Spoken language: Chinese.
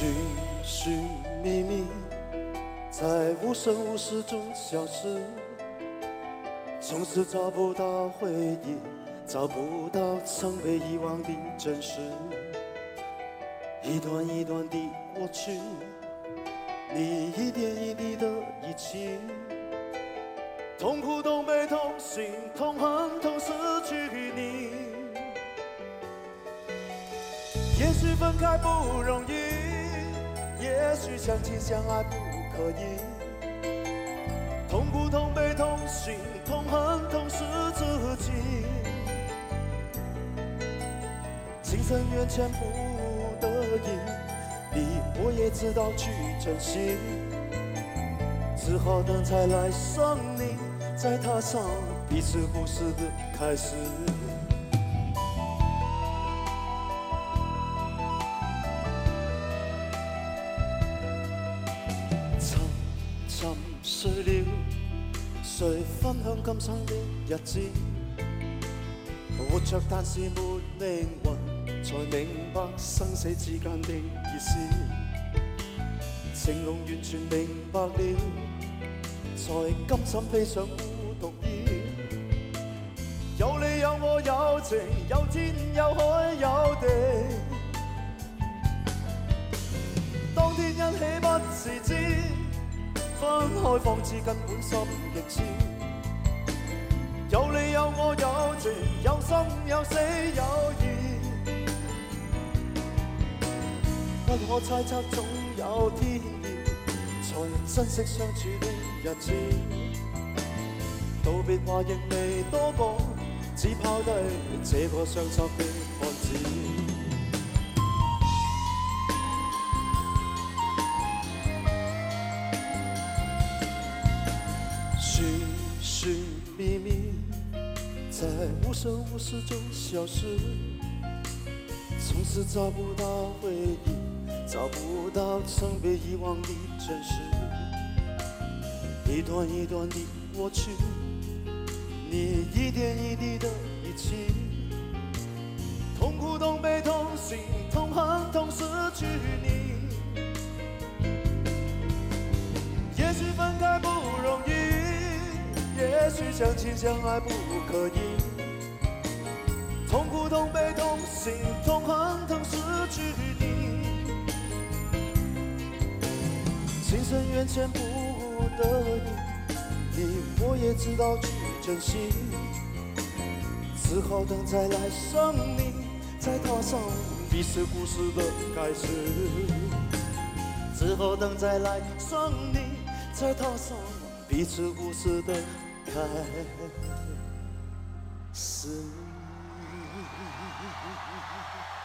寻寻觅觅，在无声无息中消失，总是找不到回忆，找不到曾被遗忘的真实。一段一段的过去，你一点一滴的遗弃，痛苦、痛悲、痛心、痛恨、痛失去你。也许分开不容易，也许相亲相爱不可以。痛苦、痛悲、痛心、痛恨、痛失自己。情深缘浅不得已，你我也知道去珍惜，只好等再来生你，再踏上彼此故事的开始。沉沉睡了，誰分享今生的日子？活着但是沒靈魂，才明白生死之間的意思。情濃完全明白了，才甘心披上孤獨衣。有你有我有情，有天有海有地。當天一起不自知，分開方知根本心極痴。有你有我有情，有生有死有義，不可猜測總有天意，才珍惜相處的日子。道別話亦未多講，只拋低這個相錯的漢子。尋尋覓覓，在無聲無息中消失，總是找不到回憶，找不到曾被遺忘的真實。一段一段的過去，你一點一滴的遺棄，痛苦、痛悲、痛心、痛恨、痛失去你。也許分開不容易，也許相親相愛不可以。痛苦、痛悲、痛心、痛恨、痛失去你。情深缘浅不得已，你我也知道去珍惜，只好等再來生你，再踏上彼此故事的開始。只好等再來生你，再踏上彼此故事的開始。